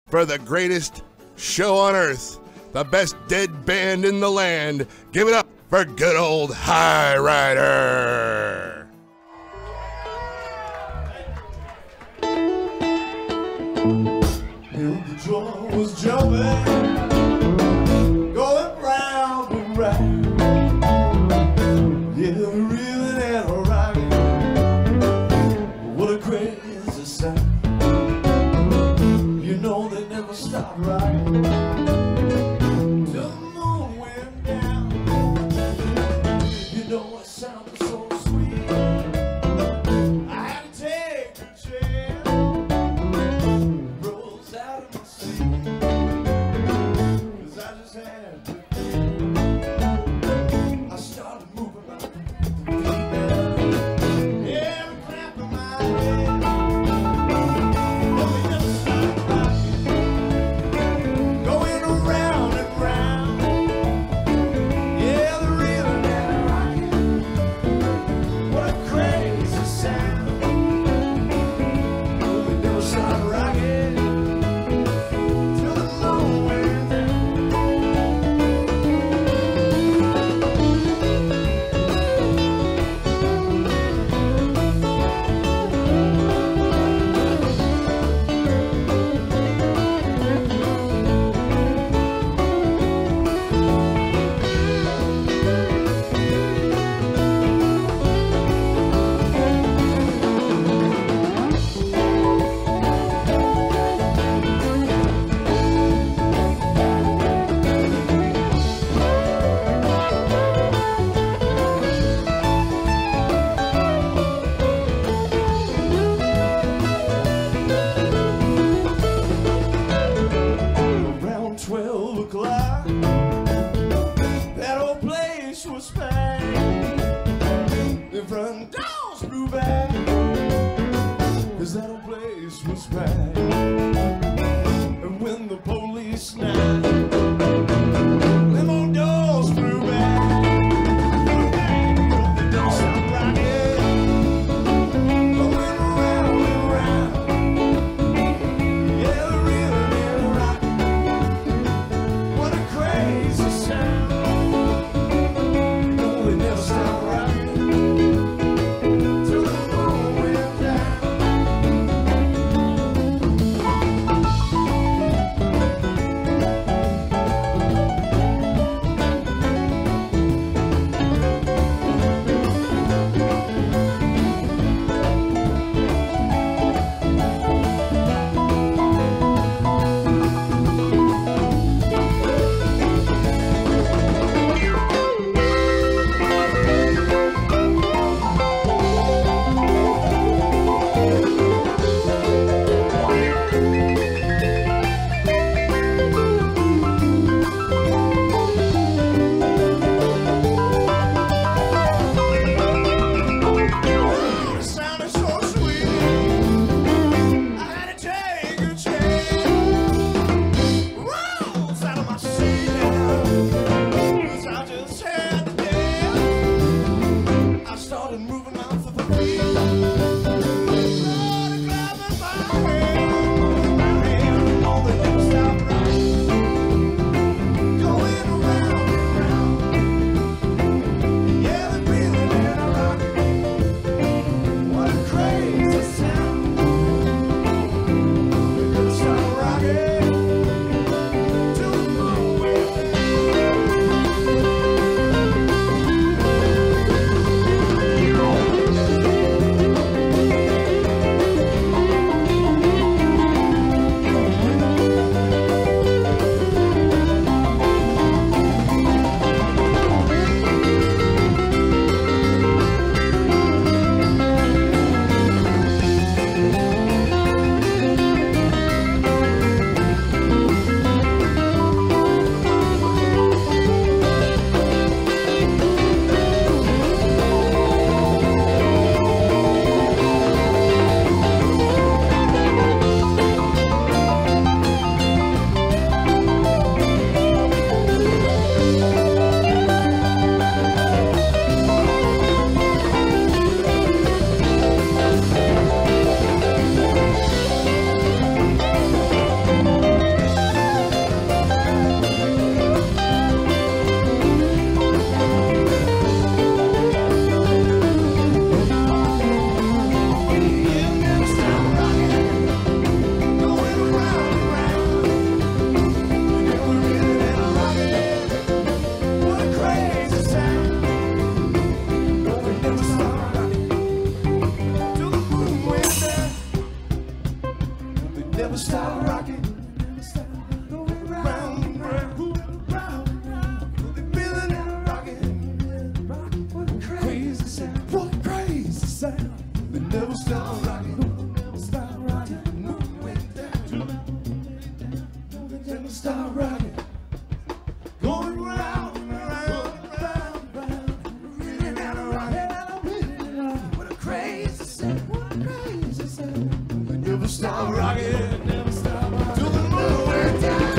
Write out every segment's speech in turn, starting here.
for the greatest show on earth, the best dead band in the land. Give it up for good old High Rider. The drum was jumping, going round and round. Yeah, reeling and rocking. What a crazy sound. You know they never stopped rocking till the moon went down. You know it sounded so sweet. I had to take a chance, rose out of my seat, 'cause I just had to. I started moving my feet, yeah, clapping my hands. No, we never stopped rocking, going start rocking. Going round and round and round and round. Reeling and a rocking. What a crazy sound. What a crazy sound. Never stop rocking. Never stop rocking. Till the moon went down.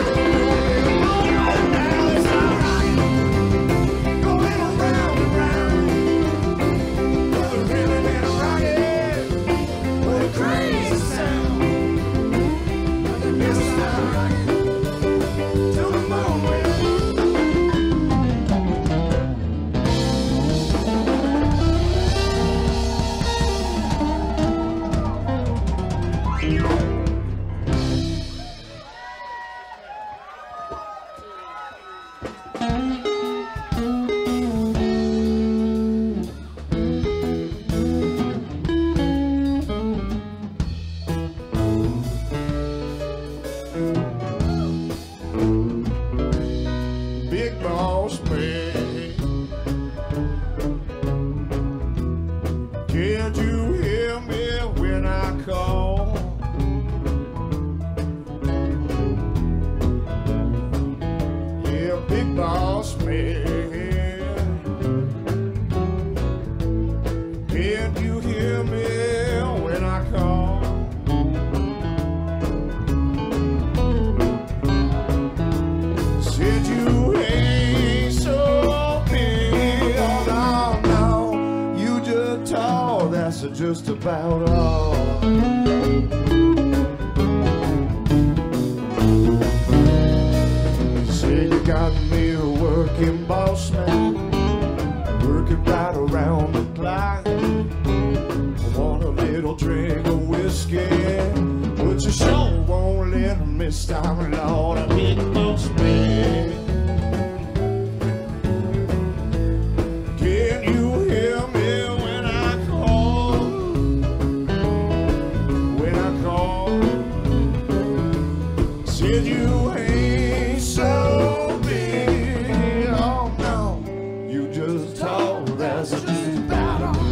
Big boss man, can't you hear me when I call? Yeah, big boss man, can't you hear me when I call? Said you ain't so big, oh no, no, you just tall, that's just about all. Said you got me a working boss man, working right around the clock. I want a little drink of whiskey, but you sure won't let me stop, Lord, a big boss man. Can you hear me when I call? When I call, said you ain't so big, oh no, you just tall, that's just about all.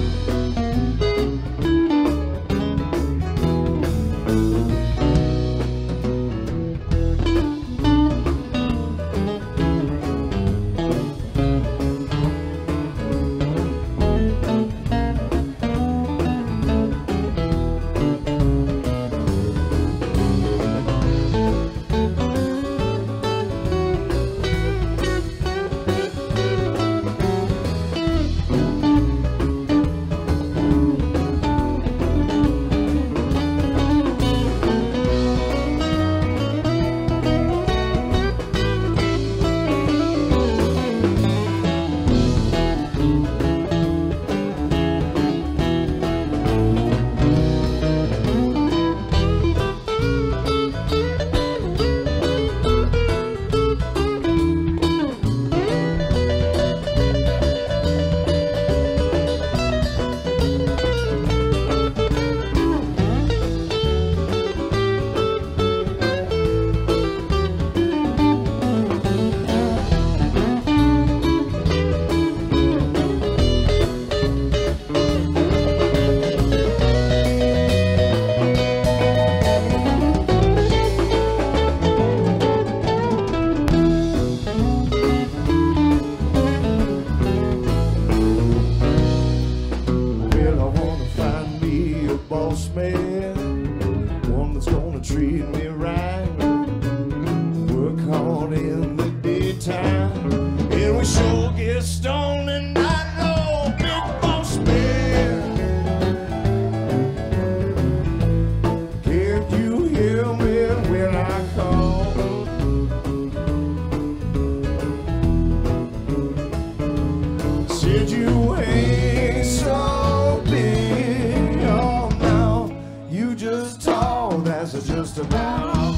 Boss man, one that's gonna treat me right, work hard in the daytime, and we sure get stoned at night. Oh, big boss man, can't you hear me when I call? Said you ain't so big, oh no, you just tall, that's just about all.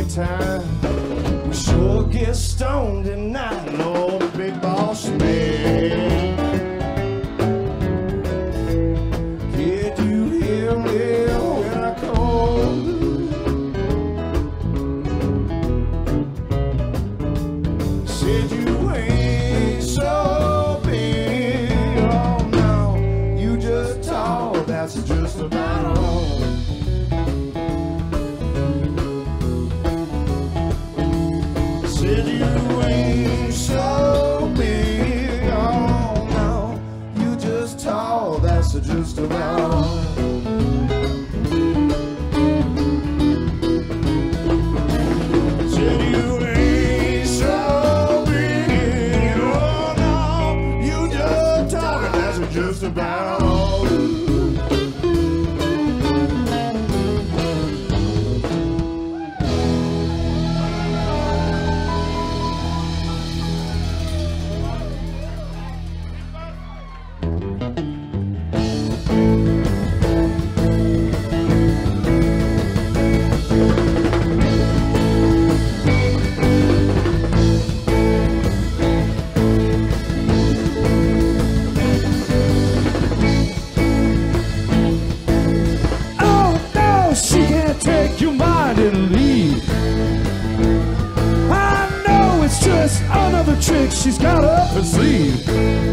time. We sure get stoned tonight, Lord, big boss man. Can't you hear me when I call? Said you ain't so big, oh no, you just tall, that's just about all. Said you ain't so big, oh no, you just tall, that's just about all. Said you ain't so big, oh no, you just tall, that's just about all. Take your mind and leave. I know it's just another trick she's got up her sleeve.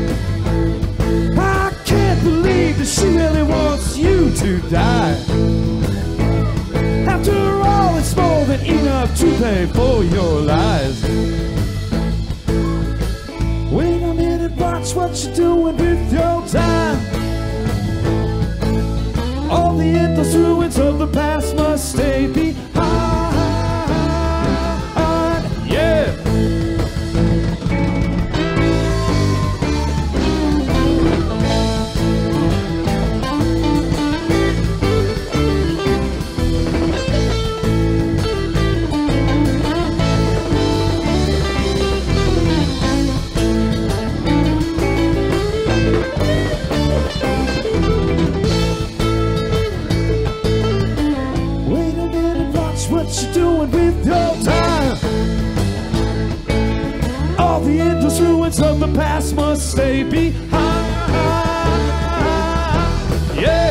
I can't believe that she really wants you to die. After all, it's more than enough to pay for your lies. Wait a minute, watch what you're doing with your time. All the endless ruins of the past must stay behind. Yeah. What you doing with your time? All the endless ruins of the past must stay behind. Yeah.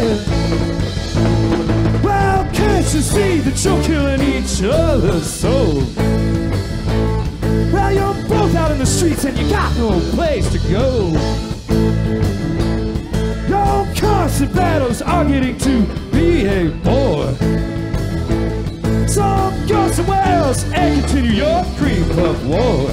Well, can't you see that you're killing each other's soul? Well, you're both out in the streets and you got no place to go. Your constant battles are getting to be a bore. So go somewhere else and continue your Cream Club war.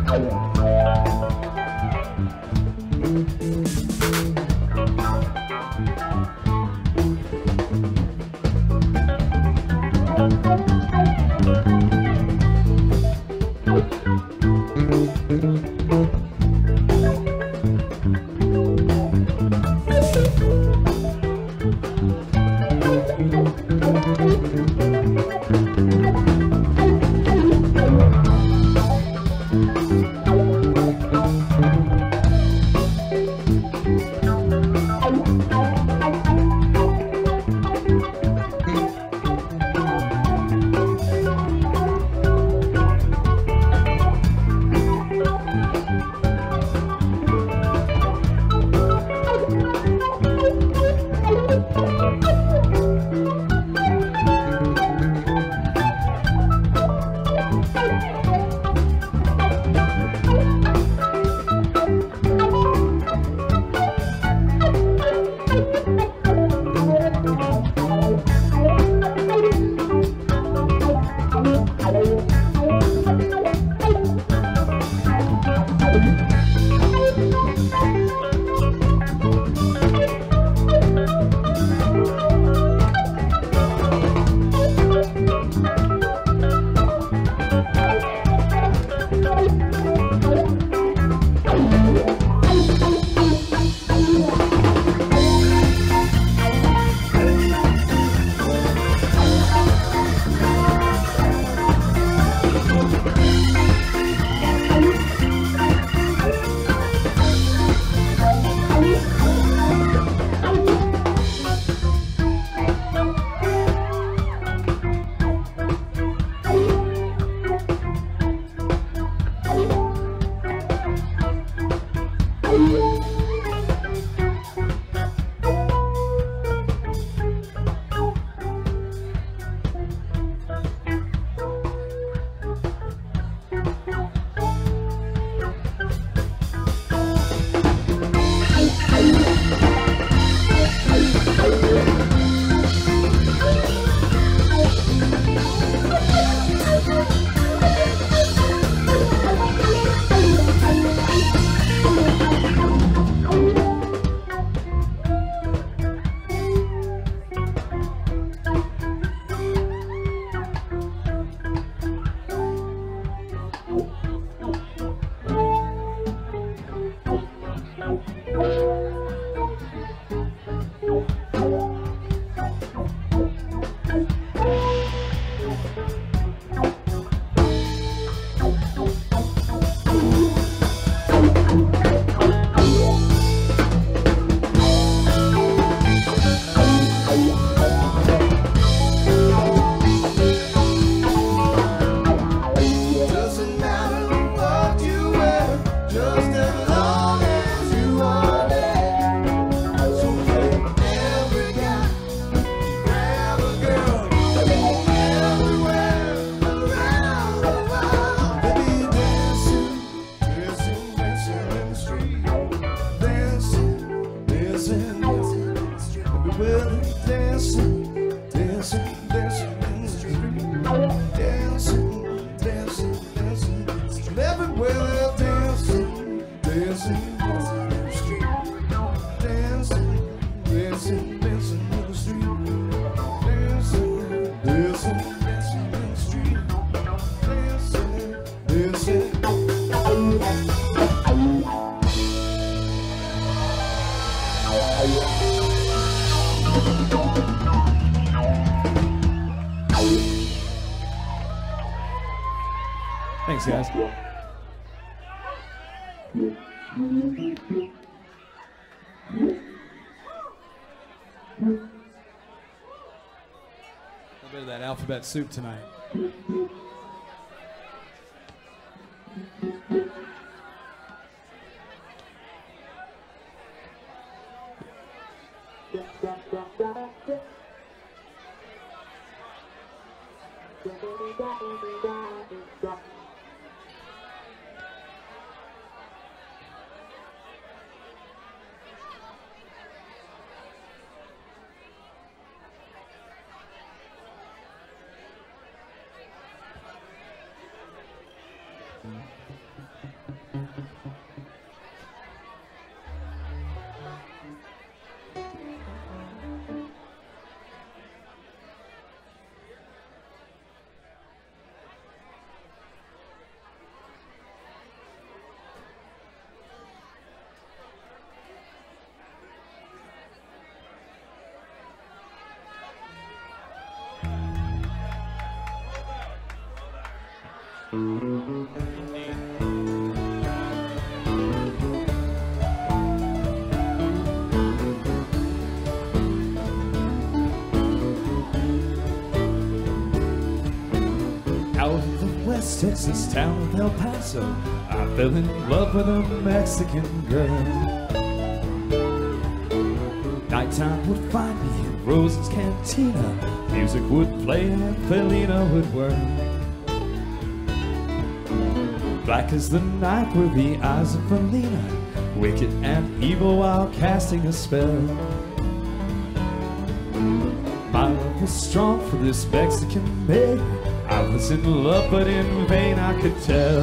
Thanks, guys. A bit of that alphabet soup tonight. Out of the West Texas town of El Paso, I fell in love with a Mexican girl. Nighttime would find me in Rose's Cantina. Music would play and Felina would whirl. Black as the night were the eyes of Felina, wicked and evil while casting a spell. My love was strong for this Mexican maid. I was in love, but in vain I could tell.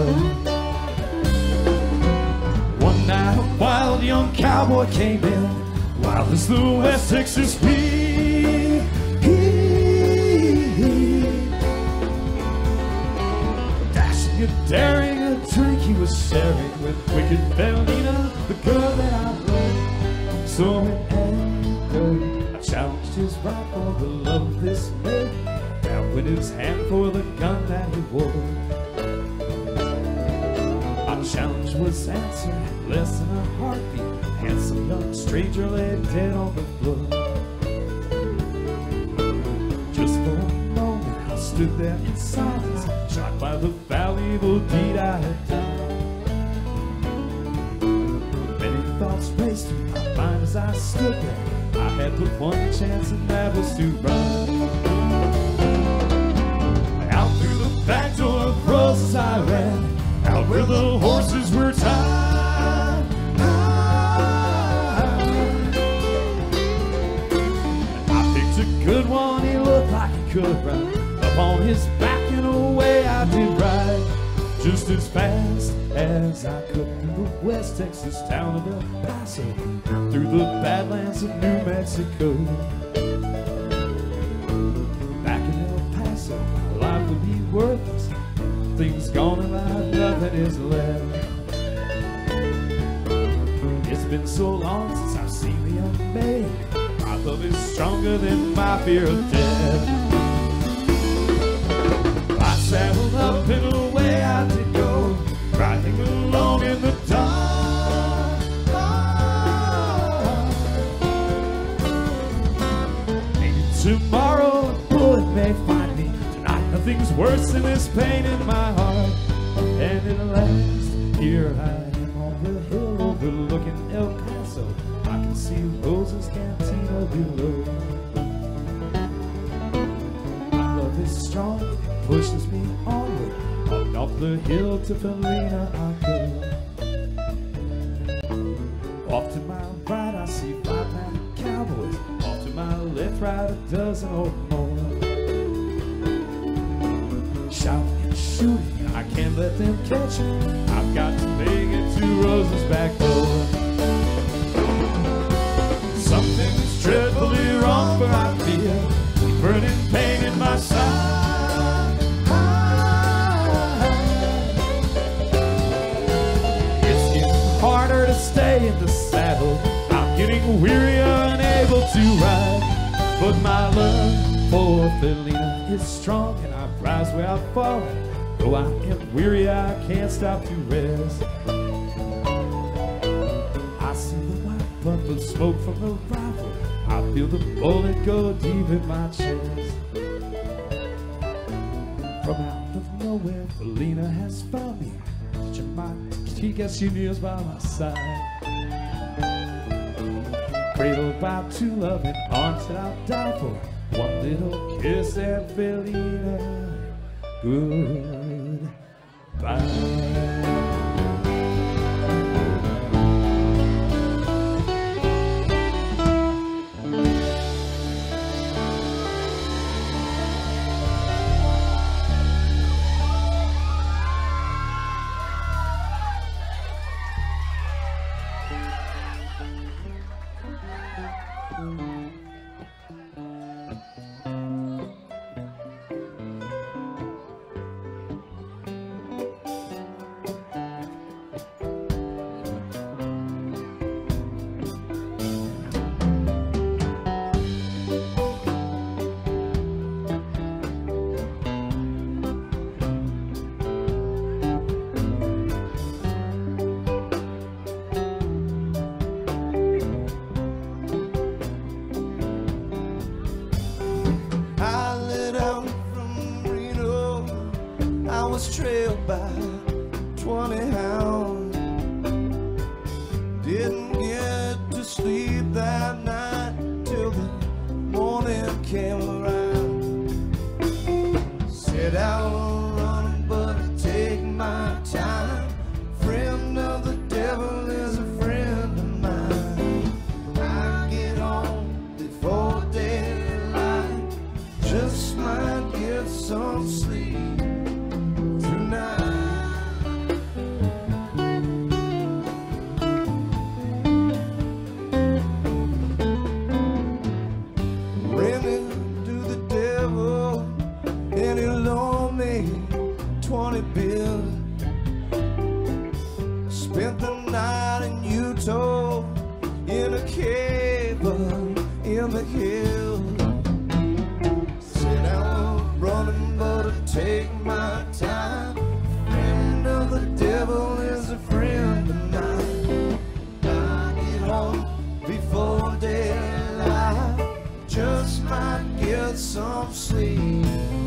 One night a wild young cowboy came in, wild as the West Texas heat. Dashing and daring, a drink he was sharing with wicked Felina, the girl that I loved. So in anger, I challenged his right for the love of this maid. Down with his hand for the gun that he wore. My challenge was answered in less than a heartbeat. Handsome young stranger lay dead on the floor. Just for a moment I stood there in silence, shocked by the foul evil deed I had done. Many thoughts raced through my mind as I stood there. I had but one chance, and that was to run. Back door of Roses I ran, out where the horses were tied. I picked a good one, he looked like he could run. Up on his back and away I did ride, just as fast as I could through the West Texas town of El Paso, through the Badlands of New Mexico. Back in El Paso, my life would be worthless. Things gone and life, nothing is left. It's been so long since I've seen the young maid. My love is stronger than my fear of death. I saddled up and away I did go, riding along in the dark. Maybe tomorrow a bullet may find me. Nothing's worse than this pain in my heart. And at last, here I am on the hill overlooking El Paso. I can see Rose's Cantina below. My love is strong, it pushes me onward. On off the hill to Felina I go. Off to my right I see 5 mounted cowboys. Off to my left, right, a dozen or more. Shouting and shooting, I can't let them catch me. I've got to make it to Rose's back door. Something's dreadfully wrong, for I feel a burning pain in my side. It's getting harder to stay in the saddle. I'm getting weary, unable to ride. But my love for Felina is strong, and I rise where I've fallen. Though I am weary, I can't stop to rest. I see the white puff of smoke from the rifle. I feel the bullet go deep in my chest. From out of nowhere, Felina has found me. She gets she kneels by my side. Cradled by 2 loving arms that I'll die for. One little kiss and Felina, goodbye. trailed by 20 hounds. Didn't get to sleep that night till the morning came around. Said I'll run, but I take my time. Friend of the devil is a friend of mine. I get home before daylight, just might get some sleep tonight. And he loaned me 20 bills. Spent the night in Utah in a cave in the hills. Said I'm running, but I take my time. Friend of the devil is a friend of mine. I get home before daylight, just might get some sleep.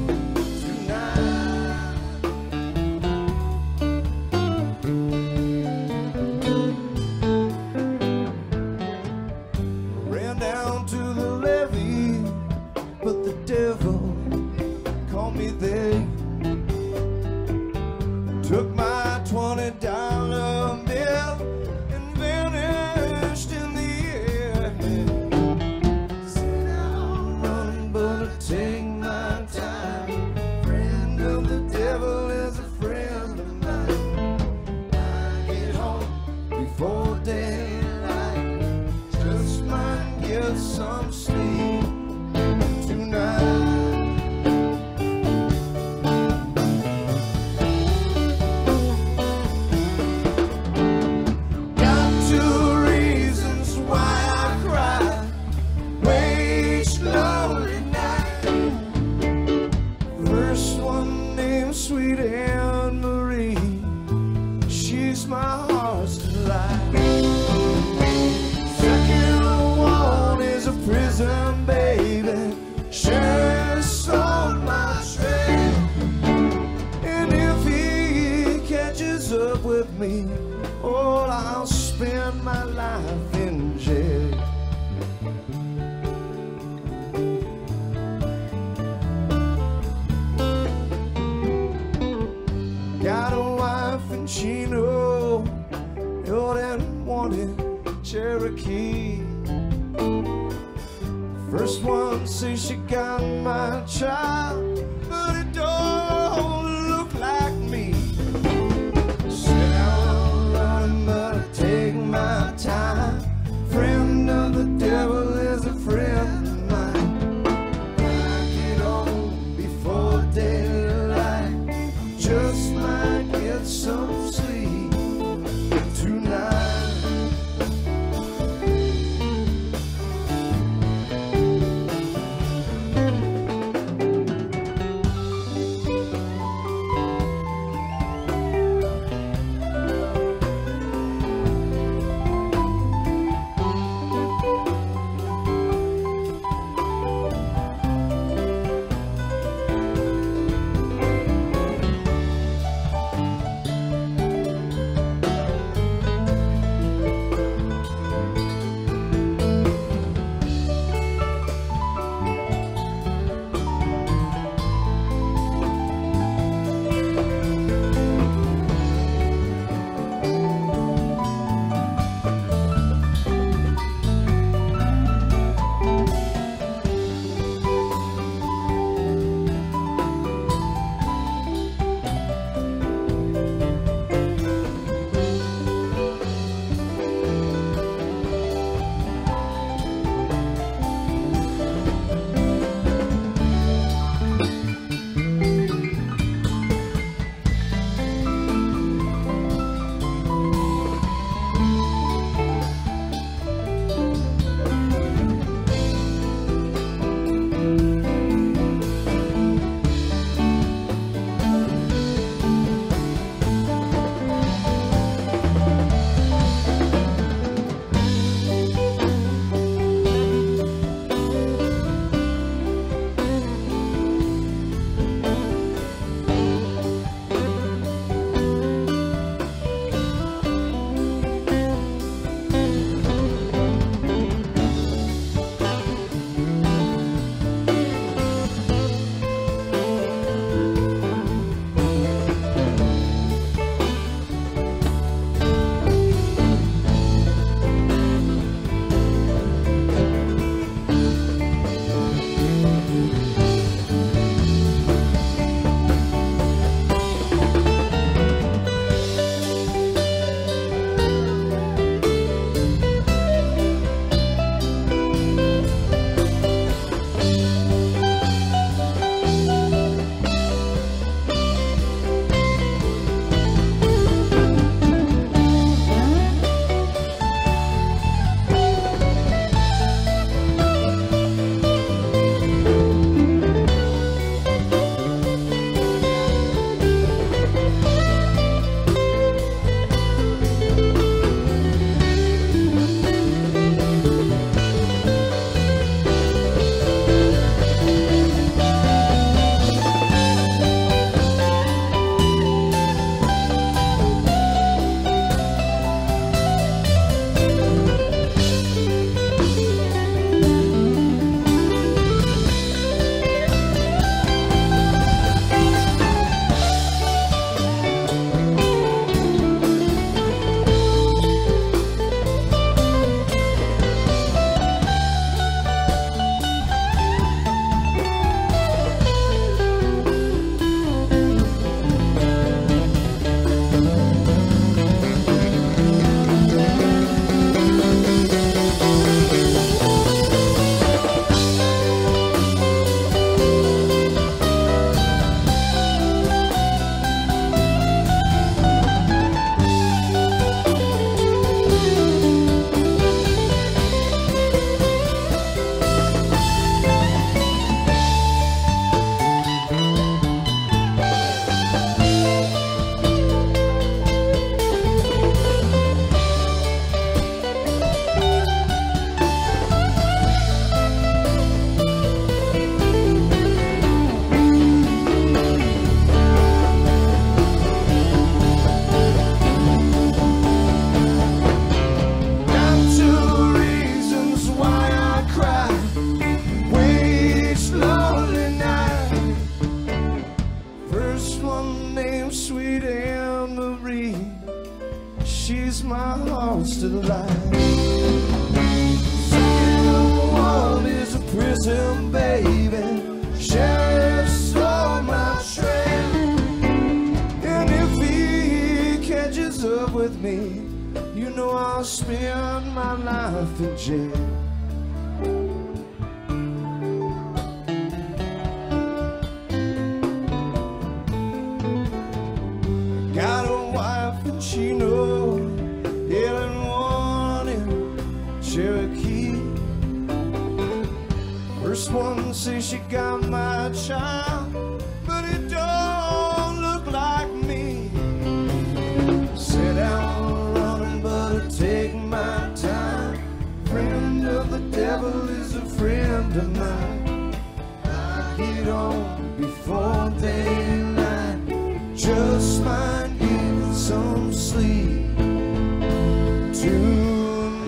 Ran down to the levee, but the devil caught me there. Took my $20 bill and vanished in the air. Said I'm running, but I take my time. Friend of the devil is a friend of mine. I get home before daylight, just might get some sleep tonight. Got 2 reasons why I cry each lonely night. First one named Sweet Anne Marie, she's my heart's delight. Second one is a prison baby, shares on my trail. And if he catches up with me, oh, I'll spend my life in jail. Got a wife in Chino, old and wanted Cherokee. First one says she got my child, but it don't look like me. Said I'm running, but I take my time. Friend of the devil is a friend of mine. I get home before daylight, just might get some sleep tonight. my heart's still alive. Second one is a prison, baby. Sheriff stole my train, and if he catches up with me, you know I'll spend my life in jail. Got a wife and she knows Helen one in Cherokee. First one says she got my child, but it don't look like me. Said I'm running, but I take my time. Friend of the devil is a friend of mine. I get on before daylight, just might get some sleep tonight.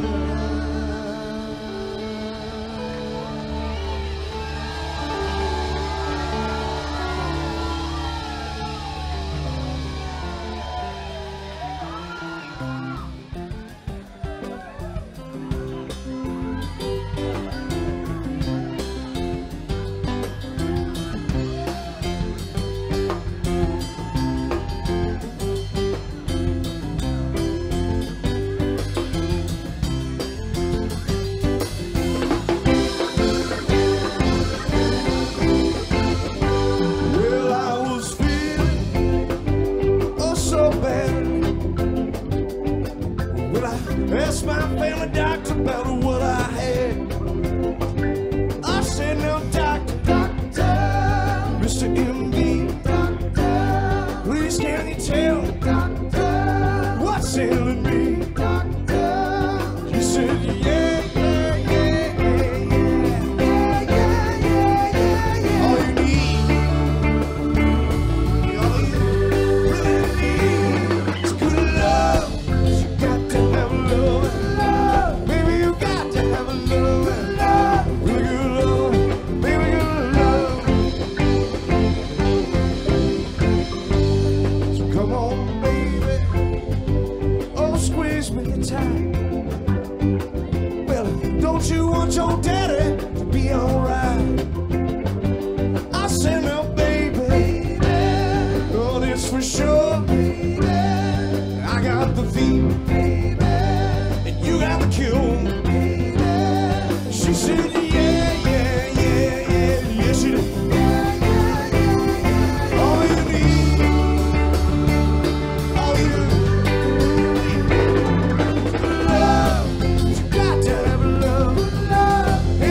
Asked my family doctor about what I had. I said, no, doctor, Mr. MD, please can you tell me what's ailing me? He said, yeah. All you need, all you really need is good love. You got to have love. Baby, you got to have a love. Really good love. Baby, good love. So come on, baby. Oh, squeeze me tight. Well, don't you want your daddy to be alright? I said, no, baby. Oh, this for sure. I got the fever, and you got the cure. She said, yeah, she did. All you need, all you need, love. You got to have love.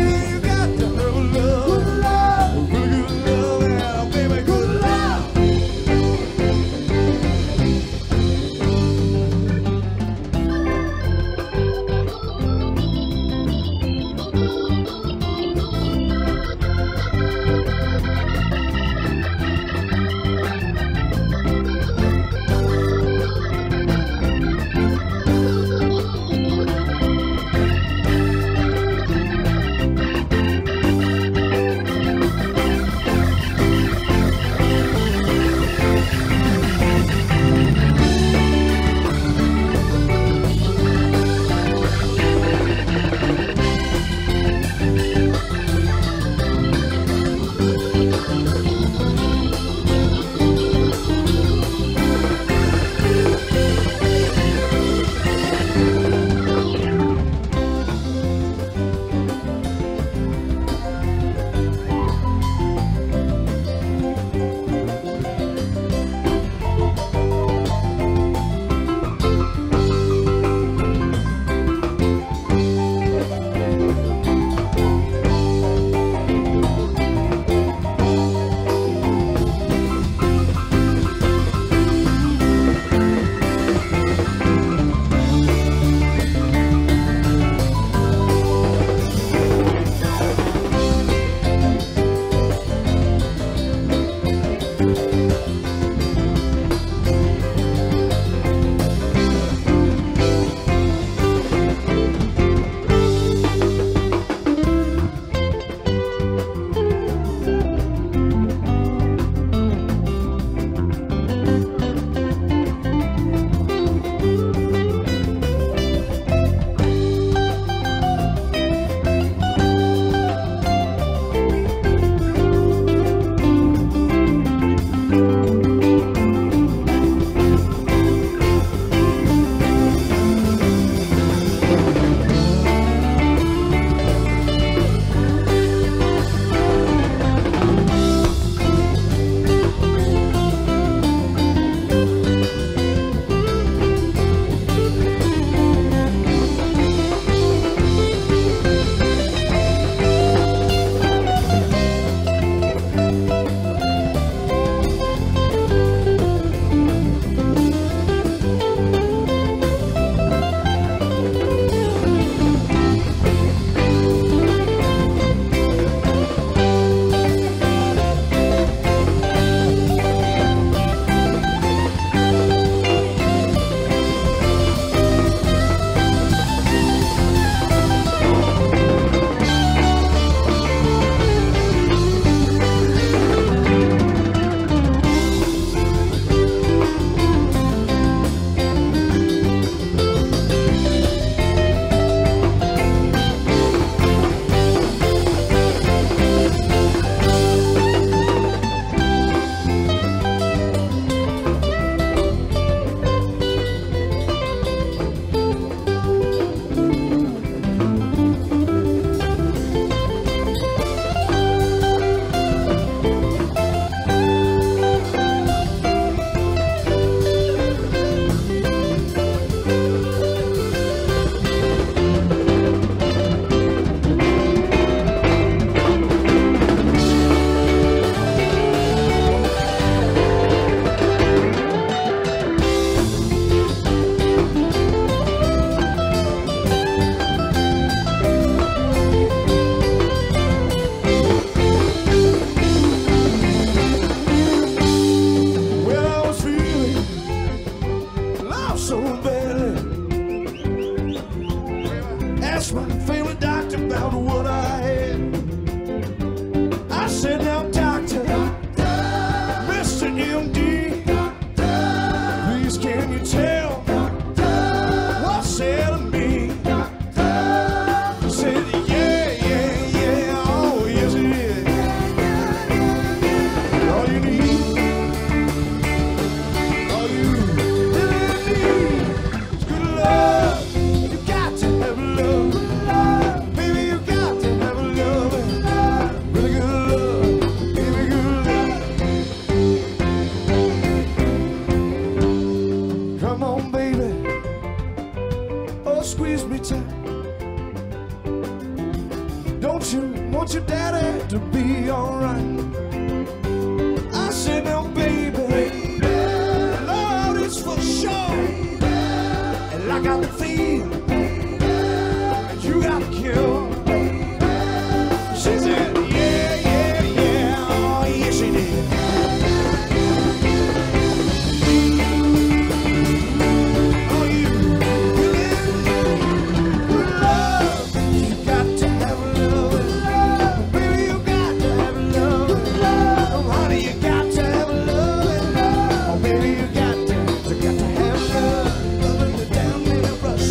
so badly. Asked my family doctor about what I had. I said, now doctor, Mr. MD, please can you tell what's said of me? He said, yeah, yeah, yeah, oh yes it is. All you need, all you really need is good love. You got to have love, baby. You got to have love, really good love, baby, good love. Come on, baby, oh squeeze me tight. Don't you want your daddy to be alright? I said, now, baby, Lord, it's for sure. And I got the feel, and you got the cure. She said, yeah, yeah, yeah, oh, yes, she did. Oh, you really good love. You got to have love. Baby, you got to have love. Oh, honey, you got to have love. Oh, baby, you got to have love. Loving the down in a rush.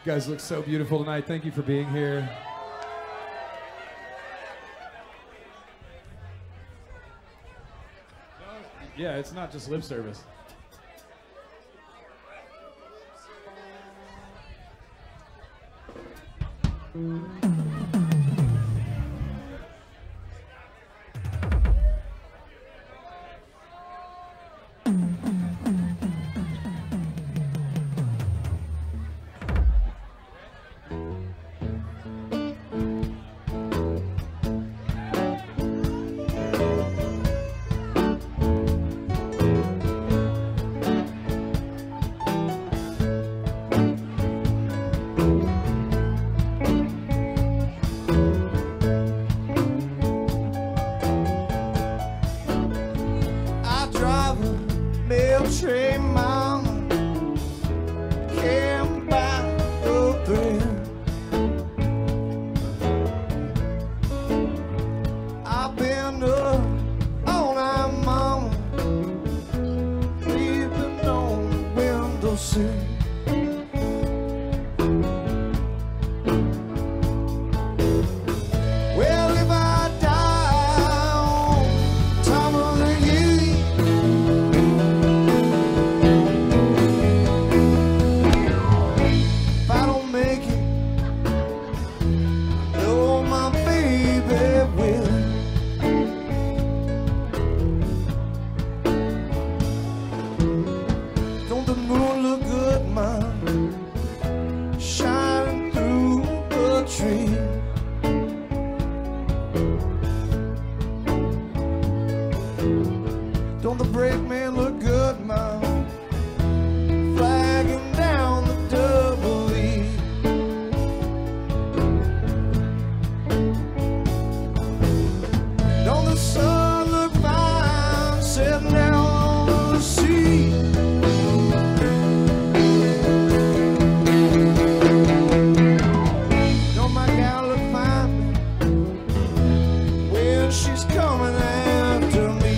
You guys look so beautiful tonight. Thank you for being here. Yeah, it's not just lip service. Don't the brake man look good, Mom? Flagging down the double E. Don't the sun look fine sitting down on the sea? Don't my gal look fine when she's coming after me?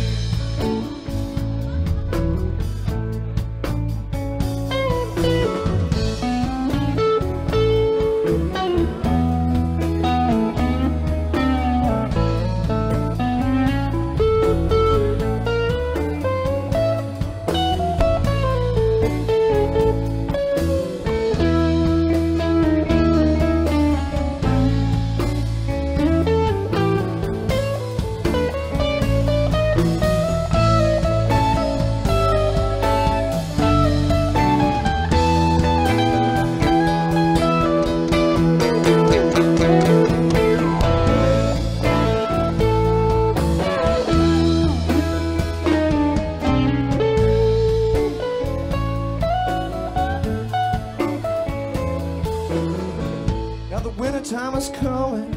Now the winter time is coming,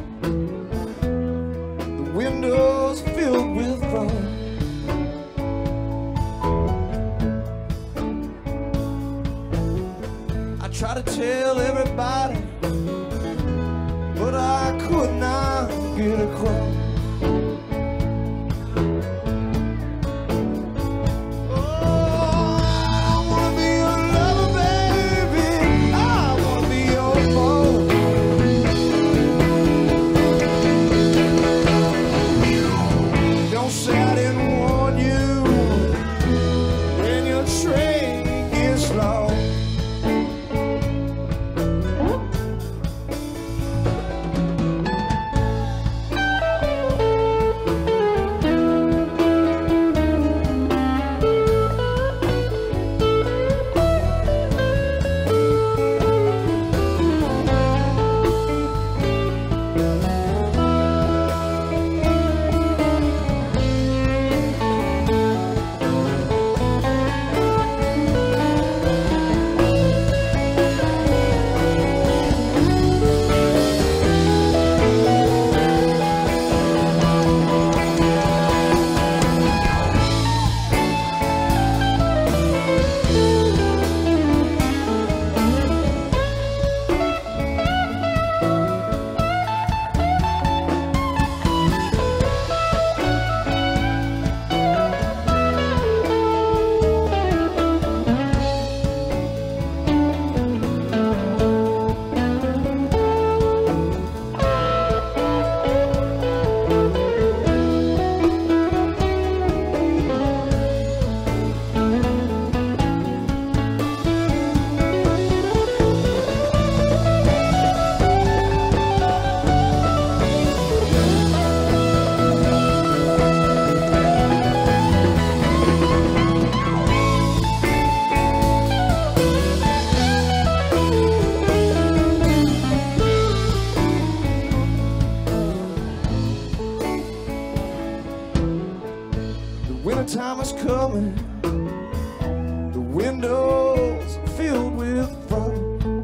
the windows filled with frost. I try to tell everybody, but I could not get across. time is coming. The windows are filled with frost.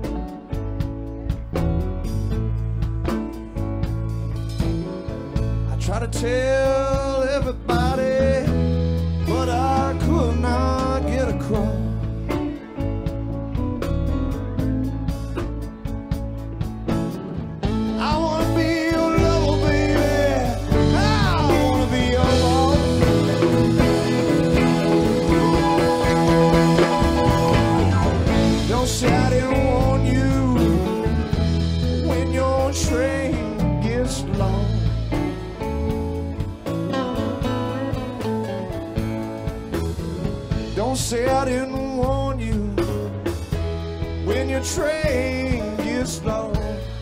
I try to tell everybody, but I could not get across. I wanna be your lover, baby. I wanna be your boss. Don't say I didn't warn you when your train gets lost. Don't say I didn't warn you when your train gets lost.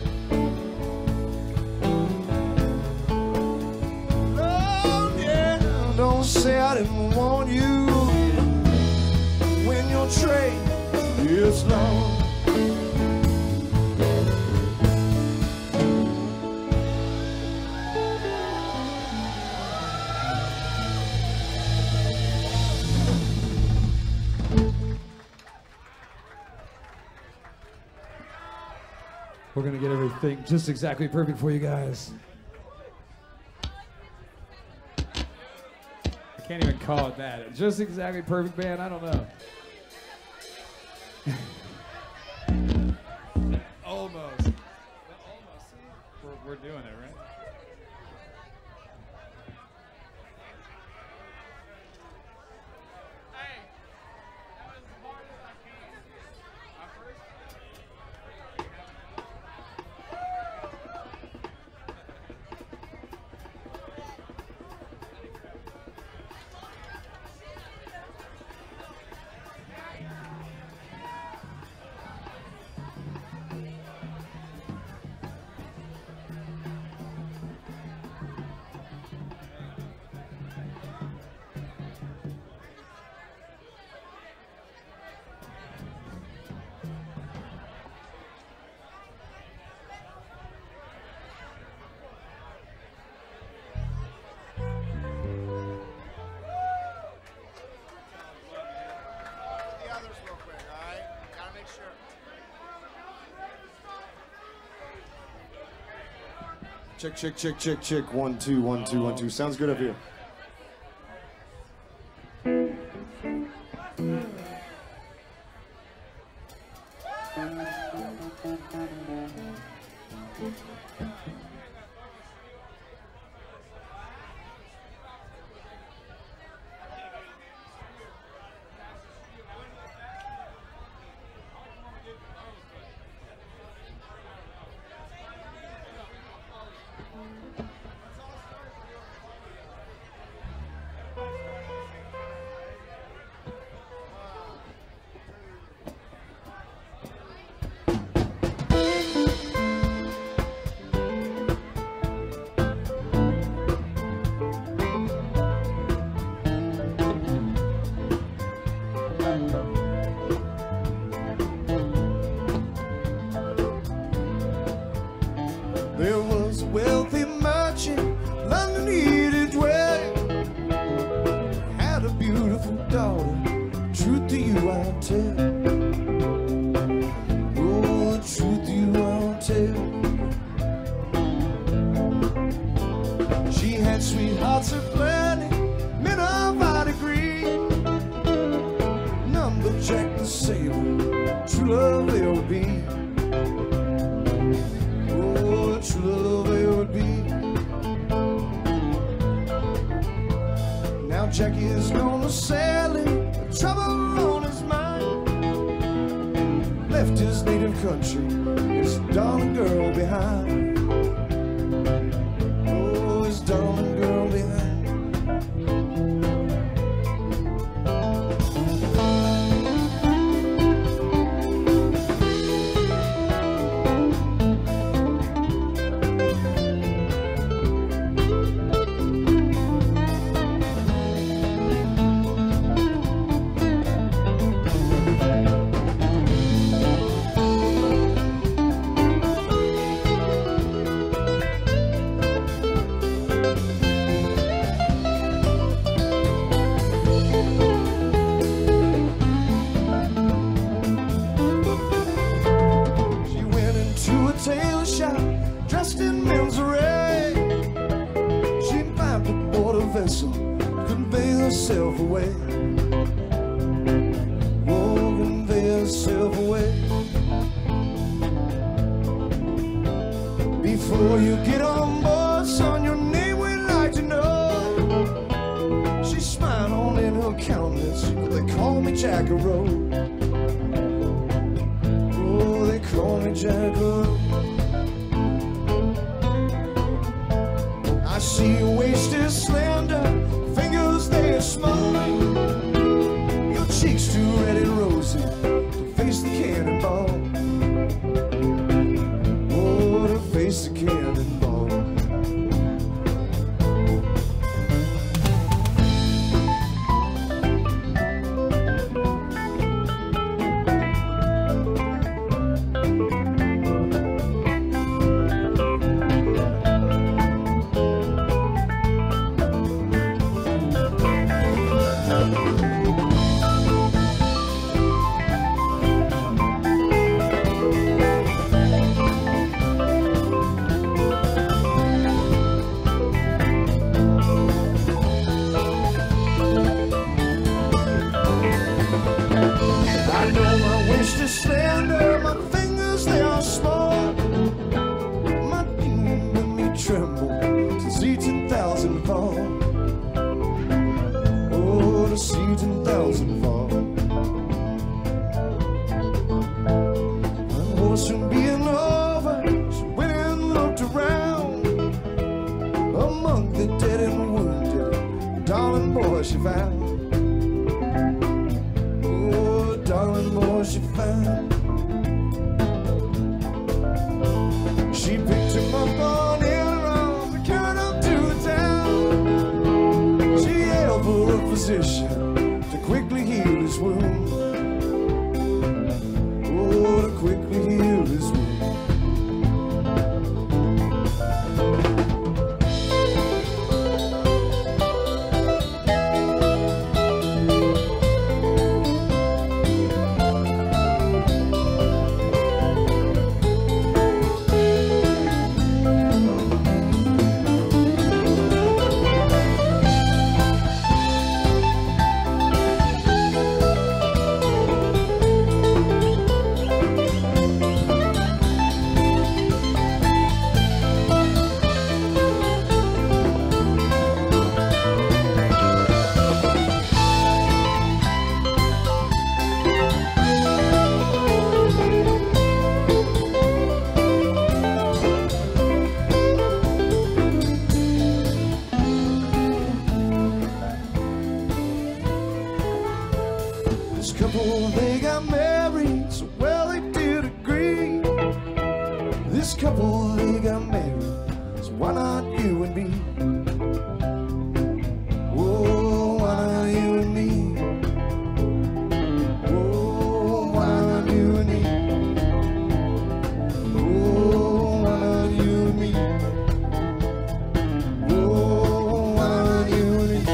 Oh yeah, don't say I didn't warn you when your train gets lost. We're gonna get everything just exactly perfect for you guys. I can't even call it that. Just exactly perfect, man. I don't know. Almost. Almost. We're doing it, right? Check, check, check, check, check. 1, 2, 1, 2, 1, 2. Sounds good up here. There was a wealthy merchant, London needed dwelling. Had a beautiful daughter, truth to you I'll tell. Oh, truth to you I'll tell. She had sweethearts aplenty, men of high degree. None but Jack the Sailor, true love there would be. True love it would be. Now Jackie is gonna sail in, trouble on his mind. Left his native country, his darling girl behind. Oh, his darling girl behind. a vessel to convey herself away. Oh, convey herself away. Before you get on board, son, your name we'd like to know. She smiled on in her countenance, but they call me Jack-a-Roe. Oh, they call me Jack-a-Roe. I see your waist is slender, fingers they are small. Your cheeks too red and rosy to face the cannonball. Oh, to face the cannonball. Slender, my fingers they are small. My demon made me tremble to see 10,000 fall. Oh, to see 10,000 fall. My horse from being over, she went and looked around. Among the dead and wounded, darling boy she found. Oh, darling boy she found. She picked him up on her arms and carried him to the town. She yelled for a physician to quickly heal his wound. Oh, to quickly heal his wound. This couple, they got married, so well they did agree. This couple, they got married, so why not you and me? Oh, why not you and me? Oh, why not you and me? Oh, why not you and me? Oh, why not you and me?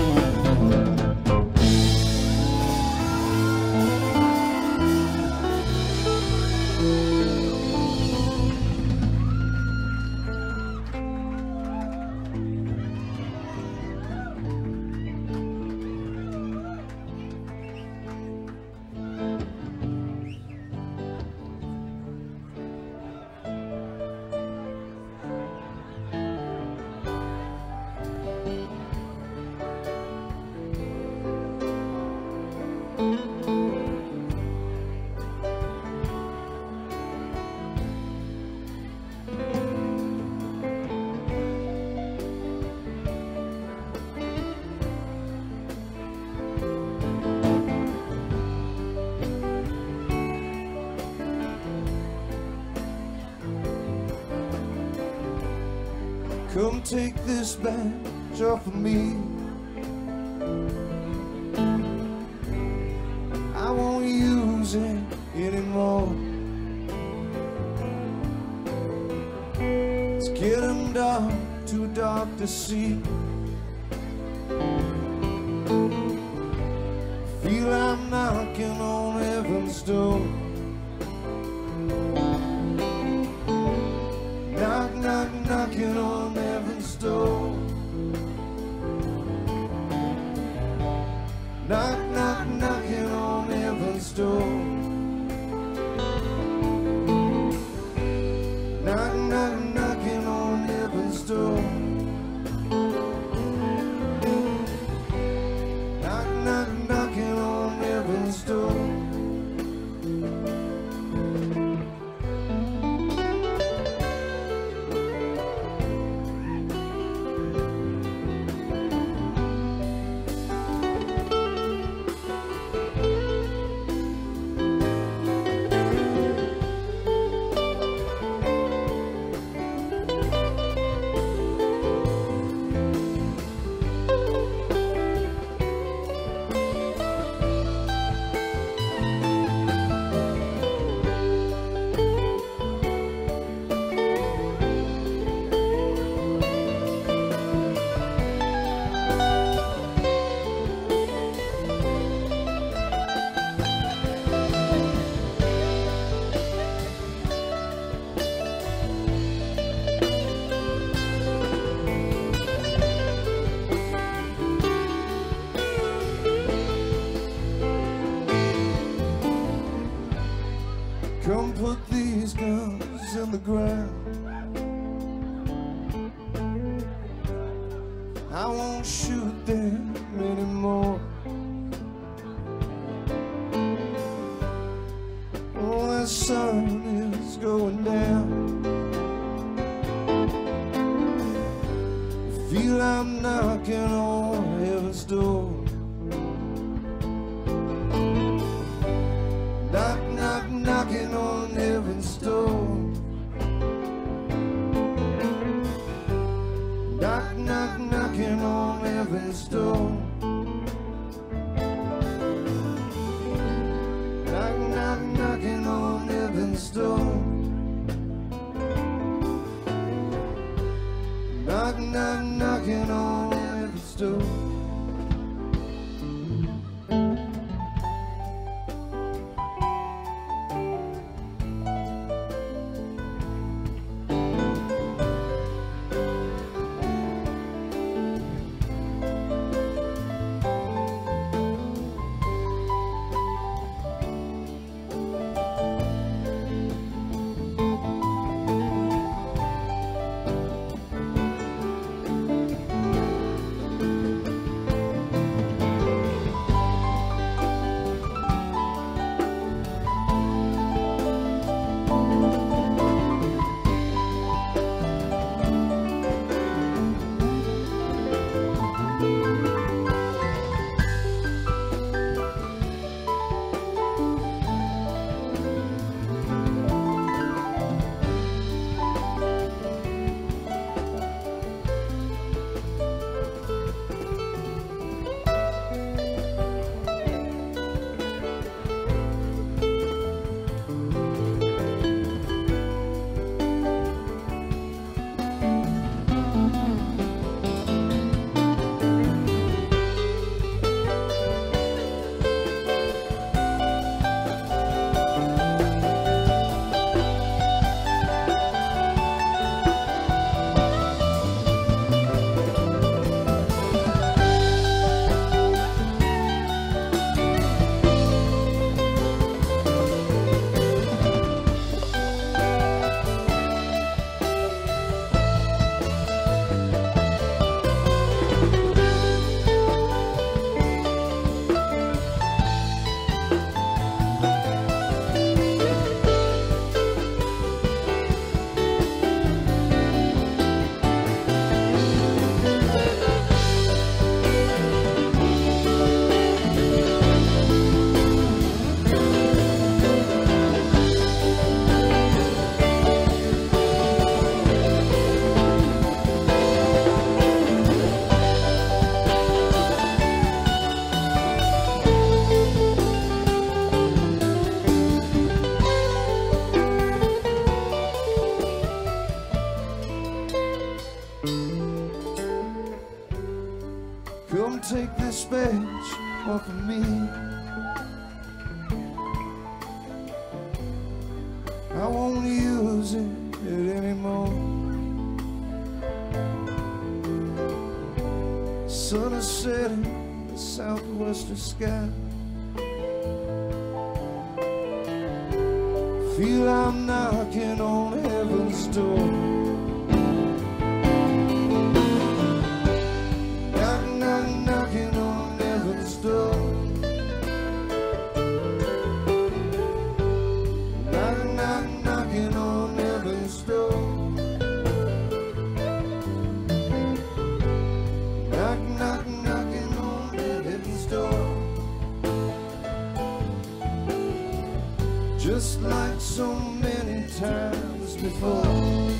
Come take this badge off of me. I won't use it anymore. It's getting dark, too dark to see. Feel I'm knocking on heaven's door. Knock, knock, knocking on heaven's door. the ground. I won't shoot them anymore. Oh, the sun is going down. Feel I'm knocking on heaven's door. Knock, knock, knocking on heaven's door. Knock, knock, knocking on heaven's door. Knock, knock, knocking on heaven's door. Knock, knock, knocking on heaven's door. Come take this badge off of me. I won't use it anymore. Sun is setting in the southwestern sky. Feel I'm knocking on heaven's door. Knocking on heaven's door. Knock, knock, knocking on heaven's door. Knock, knock, knocking on heaven's door. Just like so many times before.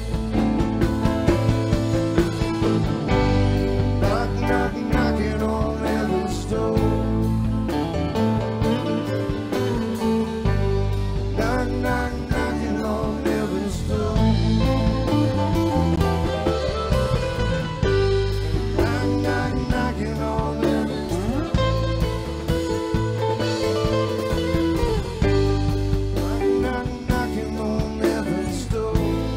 Knock, knock, knocking on heaven's door. Knock, knock, knocking on heaven's door. Knock, knock, knocking on heaven's door. Knock, knock, knocking on heaven's door.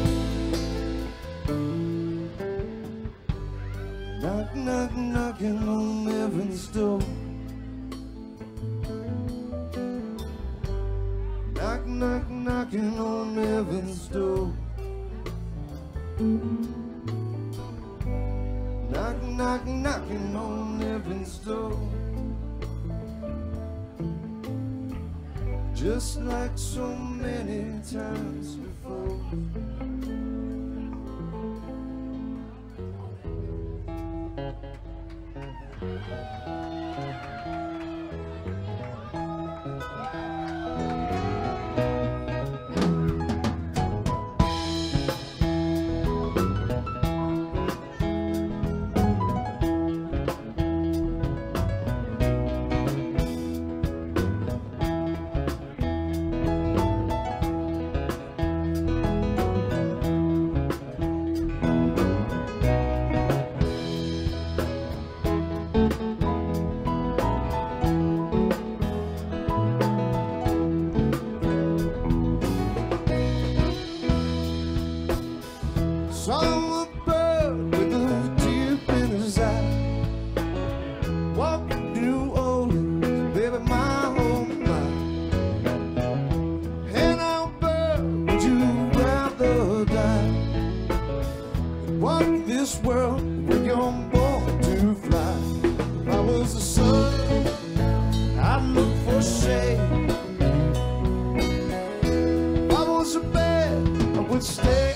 Knock, knock, knocking on heaven's door. Knock, knock, knocking on heaven's door. Knocking, knocking, knocking on heaven's door. Just like so many times before. Saw a bird with a tear in his eye, walking New Orleans, baby, my home life. And now, bird, would you rather die than walk this world when you're born to fly? If I was the sun, I'd look for shade. If I was a bed, I would stay.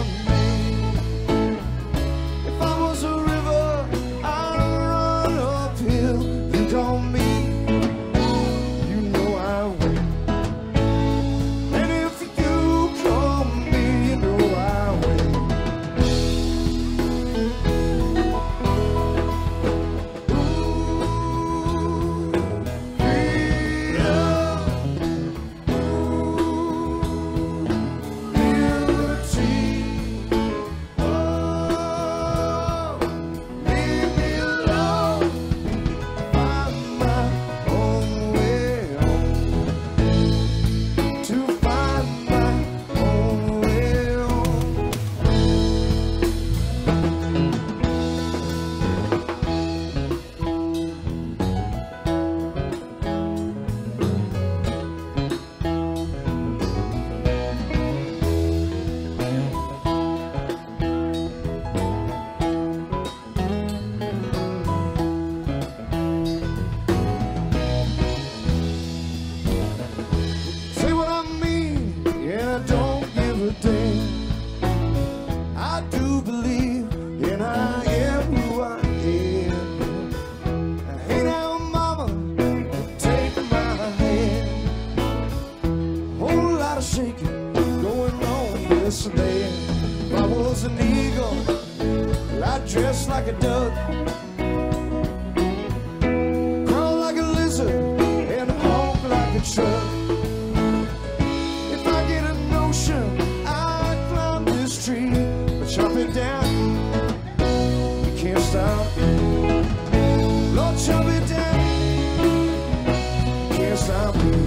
If I was an eagle, well, I'd dress like a duck, crawl like a lizard, and honk like a truck. If I get a notion, I'd climb this tree, but chop it down, you can't stop. Lord, chop it down, you can't stop me.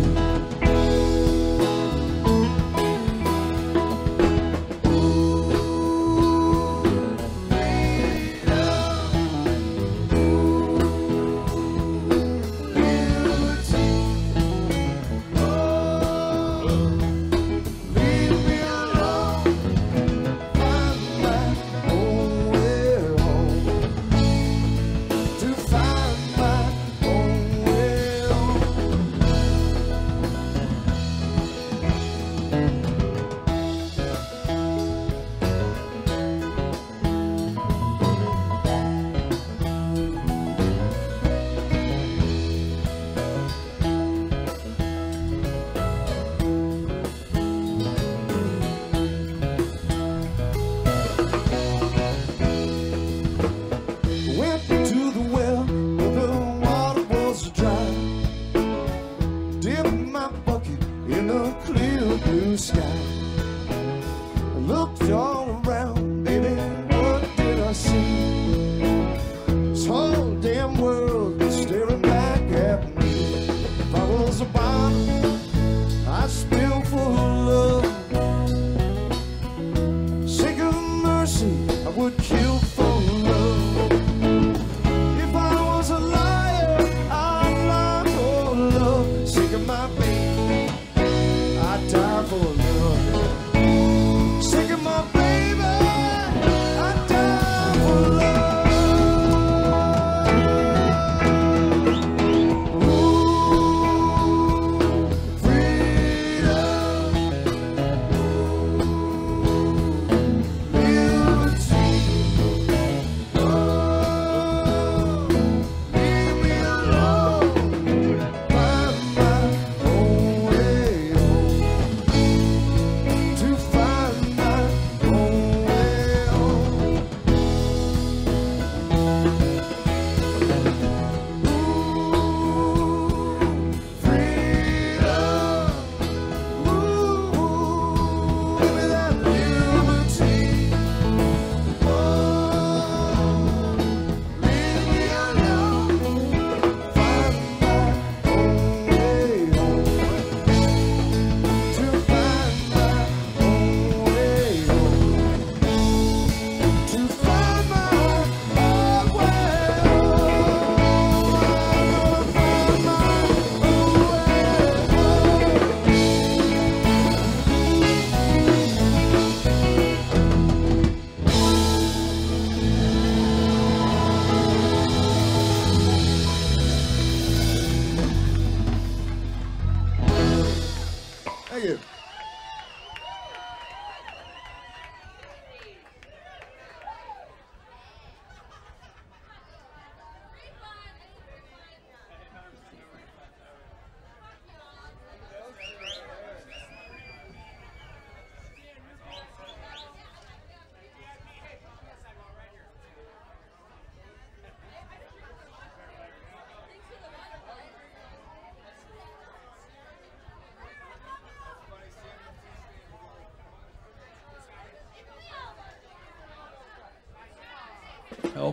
Sky. I looked all around, baby, what did I see? This whole damn world staring back at me. If I was a bottle, I'd spill full of love. Sick of mercy, I would kill for love. If I was a liar, I'd lie for love. Sick of my baby, I'd die for love. Sick of my baby,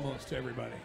almost, everybody.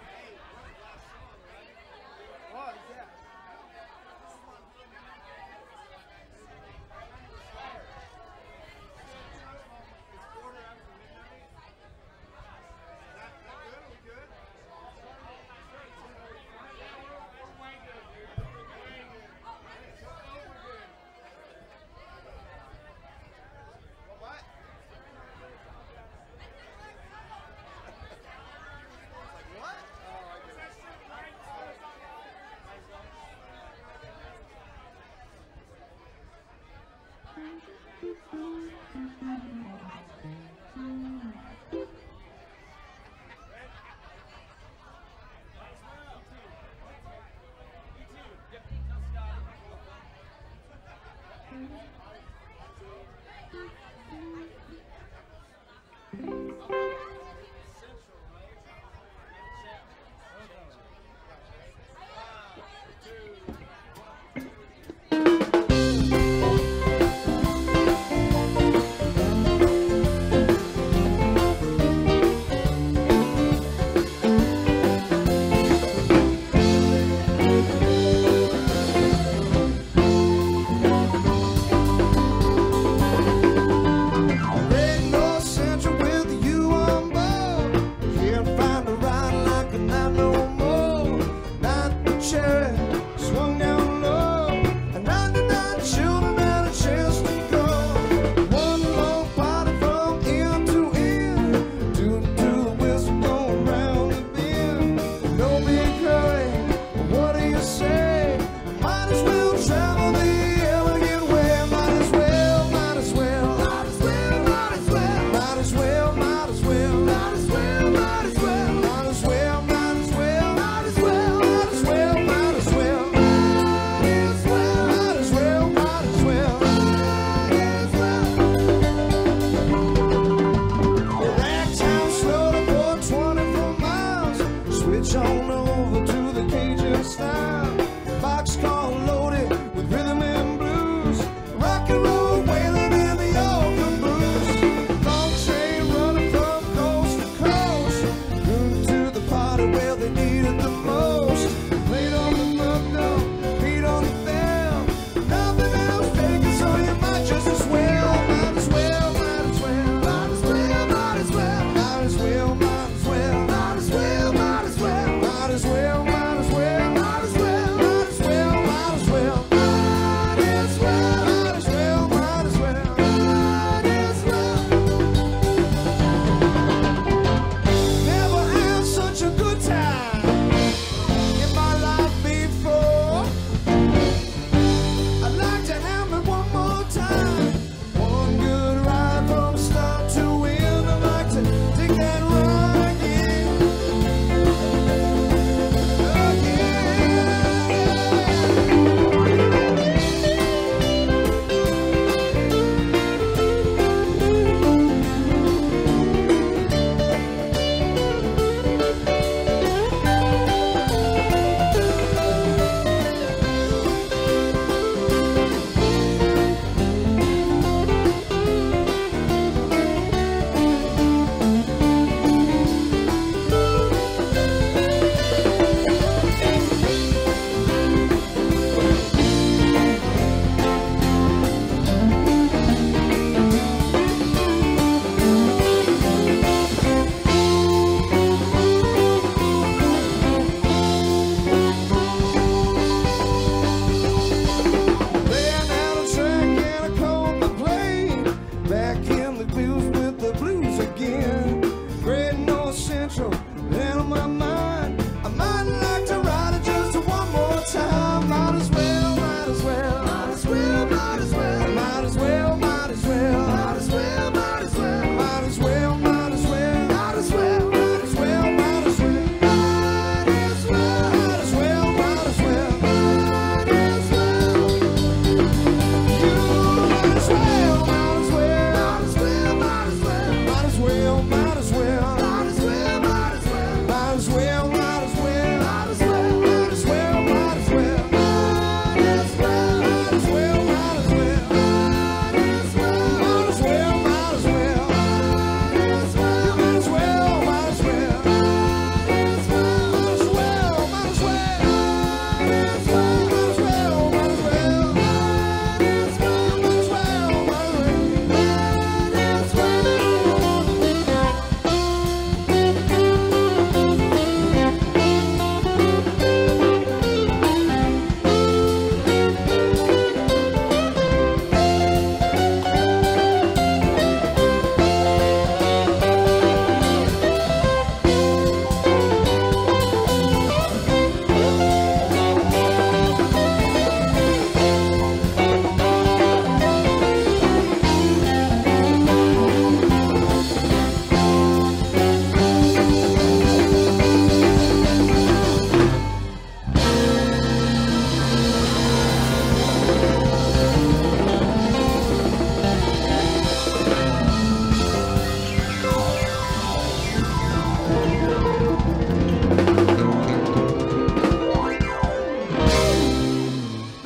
Might as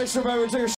Thanks for remembering to take a